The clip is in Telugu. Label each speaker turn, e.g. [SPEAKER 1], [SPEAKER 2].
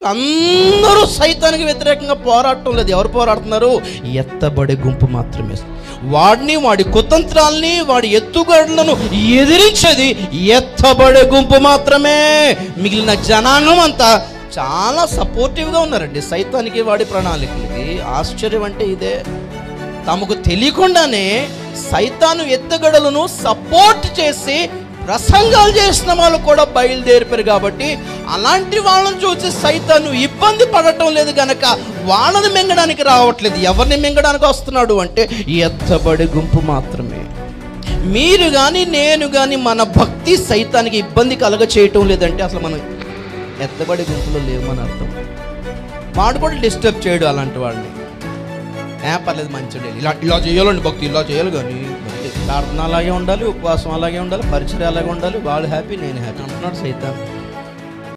[SPEAKER 1] అందరూ సైతానికి వ్యతిరేకంగా పోరాటం లేదు. ఎవరు పోరాడుతున్నారు? ఎత్తబడే గుంపు మాత్రమే. వాడిని, వాడి కుతంత్రాల్ని, వాడి ఎత్తుగడలను ఎదిరించేది ఎత్తబడే గుంపు మాత్రమే. మిగిలిన జనాంగం అంతా చాలా సపోర్టివ్గా ఉన్నారండి సైతానికి, వాడి ప్రణాళికలకి. ఆశ్చర్యం అంటే ఇదే. తమకు తెలియకుండానే సైతాను ఎత్తుగడలను సపోర్ట్ చేసి ప్రసంగాలు చేసిన వాళ్ళు కూడా బయలుదేరిపారు. కాబట్టి అలాంటి వాళ్ళని చూసి సైతాను ఇబ్బంది పడటం లేదు కనుక వాళ్ళని మింగడానికి రావట్లేదు. ఎవరిని మింగడానికి వస్తున్నాడు అంటే ఎత్తబడి గుంపు మాత్రమే. మీరు కానీ నేను కానీ మన భక్తి సైతానికి ఇబ్బంది కలగ చేయటం లేదంటే అసలు మనం ఎత్తబడి గుంపులో లేవని అర్థం. వాడు కూడా డిస్టర్బ్ చేయడు అలాంటి వాడిని. పర్లేదు, మంచిది, ఇలా చేయాలండి భక్తి, ఇలా చేయాలి. కానీ ప్రార్థన అలాగే ఉండాలి, ఉపవాసం అలాగే ఉండాలి, పరిచయం అలాగే ఉండాలి. వాళ్ళు హ్యాపీ, నేను హ్యాపీ అంటున్నాడు సైతాన్.